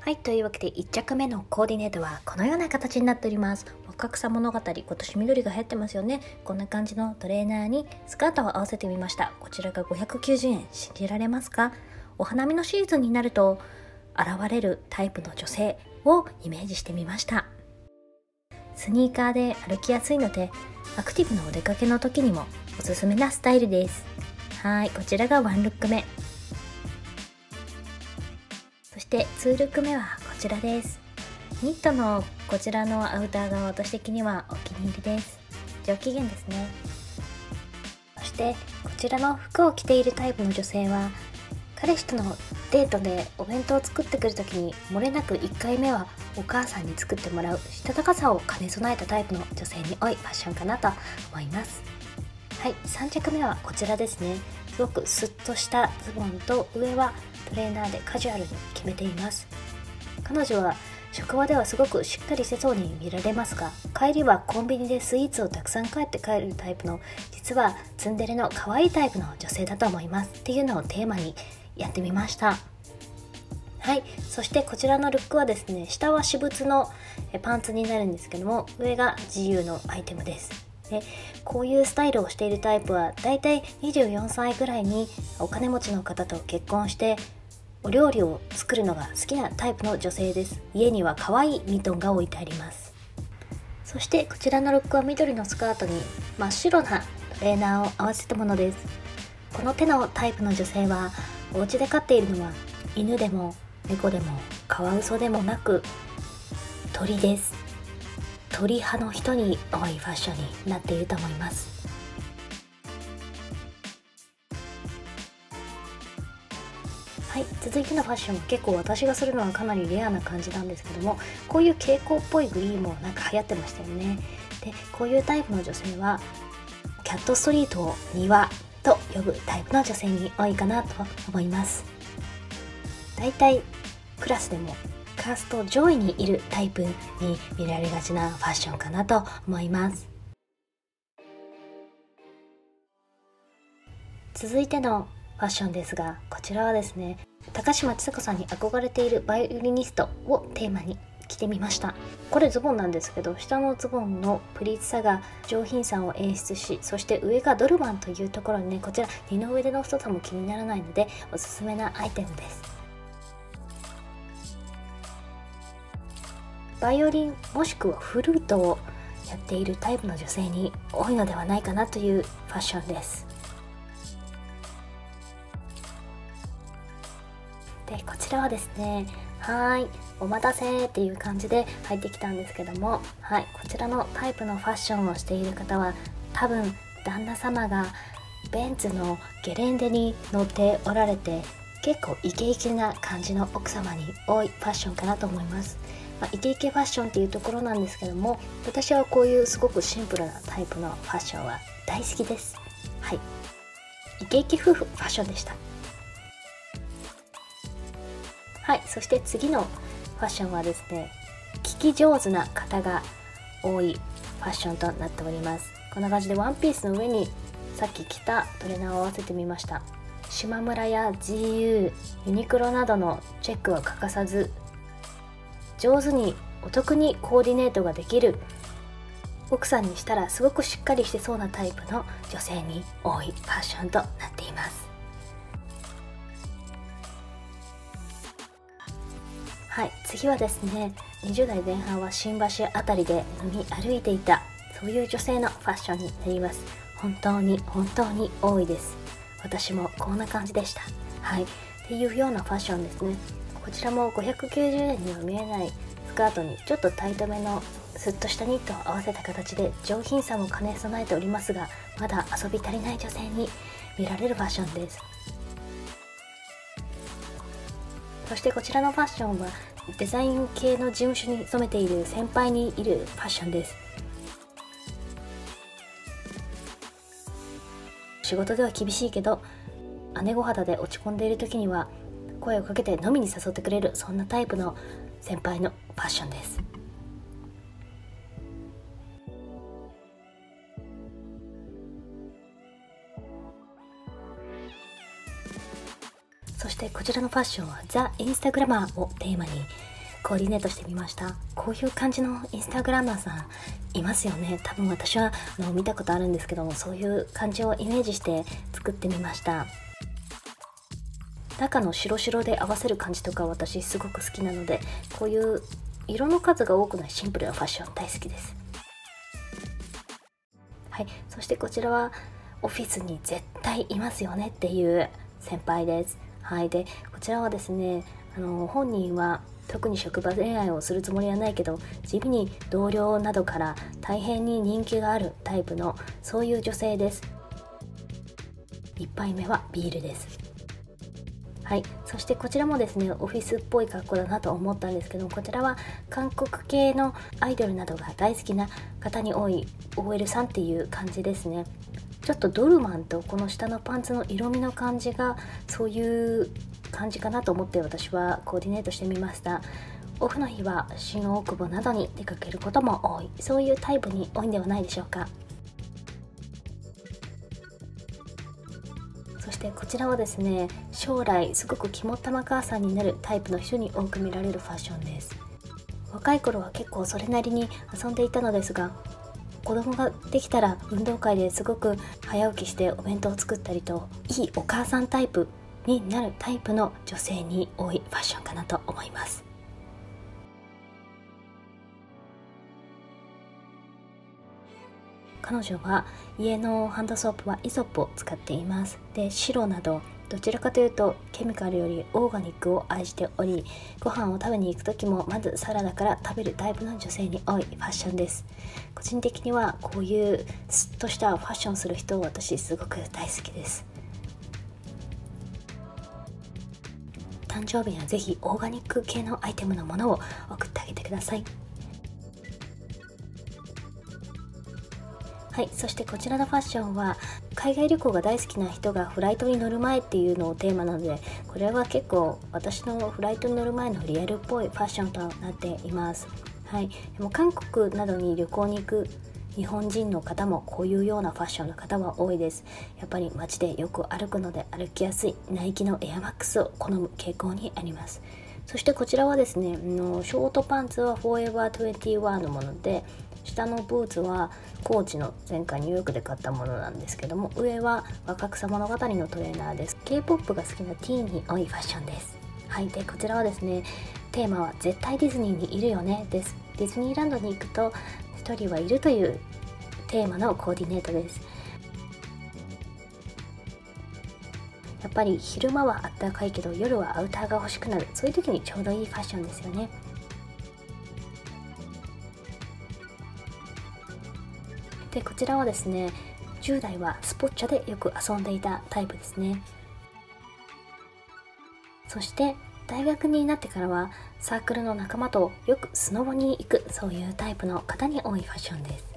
はい、というわけで1着目のコーディネートはこのような形になっております。若草物語、今年緑が流行ってますよね。こんな感じのトレーナーにスカートを合わせてみました。こちらが590円、信じられますか？お花見のシーズンになると現れるタイプの女性をイメージしてみました。スニーカーで歩きやすいのでアクティブなお出かけの時にもおすすめなスタイルです。はい、こちらが1ルック目。そして2ルック目はこちらです。ニットのこちらのアウターが私的にはお気に入りです。上機嫌ですね。そしてこちらの服を着ているタイプの女性は、彼氏とのデートでお弁当を作ってくるときに漏れなく1回目はお母さんに作ってもらうしたたかさを兼ね備えたタイプの女性に多いファッションかなと思います。はい、3着目はこちらですね。すごくスッとしたズボンと上はトレーナーでカジュアルに決めています。彼女は職場ではすごくしっかりしてそうに見られますが、帰りはコンビニでスイーツをたくさん買って帰るタイプの、実はツンデレの可愛いタイプの女性だと思いますっていうのをテーマにやってみました。はい、そしてこちらのルックはですね、下は私物のパンツになるんですけども、上が自由のアイテムです。でこういうスタイルをしているタイプはだいたい24歳ぐらいにお金持ちの方と結婚してお料理を作るのが好きなタイプの女性です。家には可愛いミトンが置いてあります。そしてこちらのルックは緑のスカートに真っ白なトレーナーを合わせたものです。この手のタイプの女性はお家で飼っているのは犬でも猫でもカワウソでもなく鳥です。鳥派の人に多いファッションになっていると思います。はい、続いてのファッションは結構私がするのはかなりレアな感じなんですけども、こういう蛍光っぽいグリーンもなんか流行ってましたよね。でこういうタイプの女性はキャットストリートを庭と呼ぶタイプの女性に多いかなと思います。だいたいクラスでもカースト上位にいるタイプに見られがちなファッションかなと思います。続いてのファッションですが、こちらはですね、高嶋ちさ子さんに憧れているバイオリニストをテーマに着てみました。これズボンなんですけど、下のズボンのプリーツさが上品さを演出し、そして上がドルマンというところにね、こちら二の腕の太さも気にならないのでおすすめなアイテムです。バイオリンもしくはフルートをやっているタイプの女性に多いのではないかなというファッションです。でこちらはですね、お待たせっていう感じで入ってきたんですけども、こちらのタイプのファッションをしている方は多分旦那様がベンツのゲレンデに乗っておられて、結構イケイケな感じの奥様に多いファッションかなと思います。イケイケファッションっていうところなんですけども、私はこういうすごくシンプルなタイプのファッションは大好きです。はい、イケイケ夫婦ファッションでした。はい、そして次のファッションはですね、聞き上手な方が多いファッションとなっております。こんな感じでワンピースの上にさっき着たトレーナーを合わせてみました。しまむらや GU、ユニクロなどのチェックは欠かさず、上手にお得にコーディネートができる、奥さんにしたらすごくしっかりしてそうなタイプの女性に多いファッションとなっています。はい、次はですね、20代前半は新橋あたりで飲み歩いていた、そういう女性のファッションになります。本当に多いです。私もこんな感じでした。はい、っていうようなファッションですね。こちらも590円には見えないスカートにちょっとタイトめのスッとしたニットを合わせた形で上品さも兼ね備えておりますが、まだ遊び足りない女性に見られるファッションです。そしてこちらのファッションはデザイン系の事務所に勤めている先輩にいるファッションです。仕事では厳しいけど姉御肌で落ち込んでいる時には声をかけて飲みに誘ってくれる、そんなタイプの先輩のファッションです。そしてこちらのファッションはザ・インスタグラマーをテーマにコーディネートしてみました。こういう感じのインスタグラマーさんいますよね。多分私は見たことあるんですけども、そういう感じをイメージして作ってみました。中の白白で合わせる感じとか私すごく好きなので、こういう色の数が多くないシンプルなファッション大好きです。はい、そしてこちらはオフィスに絶対いますよねっていう先輩です。はい、でこちらはですね、本人は特に職場恋愛をするつもりはないけど、地味に同僚などから大変に人気があるタイプのそういう女性です。1杯目はビールです。はい、そしてこちらもですね、オフィスっぽい格好だなと思ったんですけど、こちらは韓国系のアイドルなどが大好きな方に多い OL さんっていう感じですね。ちょっとドルマンとこの下のパンツの色味の感じがそういう感じかなと思って私はコーディネートしてみました。オフの日は新大久保などに出かけることも多い、そういうタイプに多いんではないでしょうか。そしてこちらはですね、将来すごく肝っ玉母さんになるタイプの人に多く見られるファッションです。若い頃は結構それなりに遊んでいたのですが、子供ができたら運動会ですごく早起きしてお弁当を作ったりと、いいお母さんタイプになるタイプの女性に多いファッションかなと思います。彼女は家のハンドソープはイソップを使っています。で、白などどちらかというとケミカルよりオーガニックを愛しており、ご飯を食べに行く時もまずサラダから食べるタイプの女性に多いファッションです。個人的にはこういうスッとしたファッションする人を私すごく大好きです。誕生日にはぜひオーガニック系のアイテムのものを送ってあげてください。はい、そしてこちらのファッションは海外旅行が大好きな人がフライトに乗る前っていうのをテーマなので、これは結構私のフライトに乗る前のリアルっぽいファッションとなっています。はい、でも韓国などに旅行に行く日本人の方もこういうようなファッションの方は多いです。やっぱり街でよく歩くので歩きやすいナイキのエアマックスを好む傾向にあります。そしてこちらはですね、ショートパンツはフォーエバー21のもので、下のブーツはコーチの前回ニューヨークで買ったものなんですけども、上は若草物語のトレーナーです。 K-POP が好きなティーンに多いファッションです。はい、でこちらはですね、テーマは絶対ディズニーにいるよねです。ディズニーランドに行くと一人はいるというテーマのコーディネートです。やっぱり昼間はあったかいけど夜はアウターが欲しくなる、そういう時にちょうどいいファッションですよね。でこちらはですね、10代はスポッチャでよく遊んでいたタイプですね。そして大学になってからはサークルの仲間とよくスノボに行く、そういうタイプの方に多いファッションです。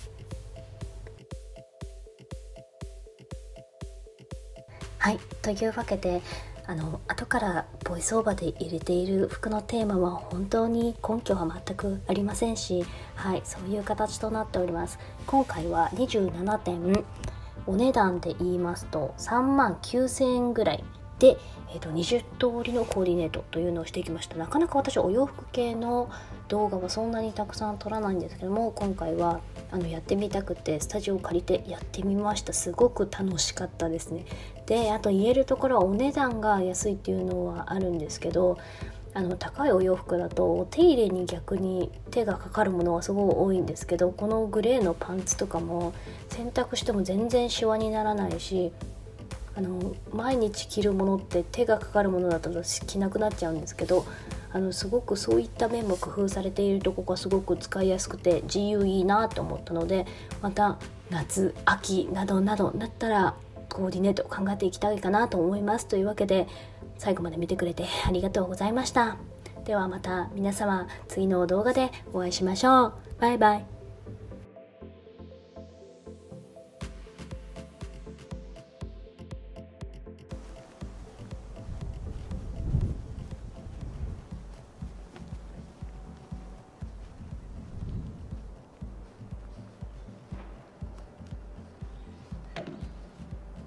はい、というわけで後からボイスオーバーで入れている服のテーマは本当に根拠は全くありませんし、はい、そういう形となっております。今回は27点、お値段で言いますと3万9000円ぐらいで、20通りのコーディネートというのをしてきました。なかなか私お洋服系の動画はそんなにたくさん撮らないんですけども、今回はやってみたくてスタジオを借りてやってみました。すごく楽しかったですね。であと言えるところはお値段が安いっていうのはあるんですけど、高いお洋服だとお手入れに逆に手がかかるものはすごい多いんですけど、このグレーのパンツとかも洗濯しても全然シワにならないし、毎日着るものって手がかかるものだと着なくなっちゃうんですけど、すごくそういった面も工夫されているところがすごく使いやすくて自由いいなと思ったので、また夏秋などなどなったらコーディネートを考えていきたいかなと思います。というわけで最後まで見てくれてありがとうございました。ではまた皆様次の動画でお会いしましょう。バイバイ。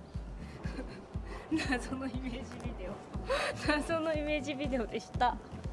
謎のイメージビデオ謎のイメージビデオでした。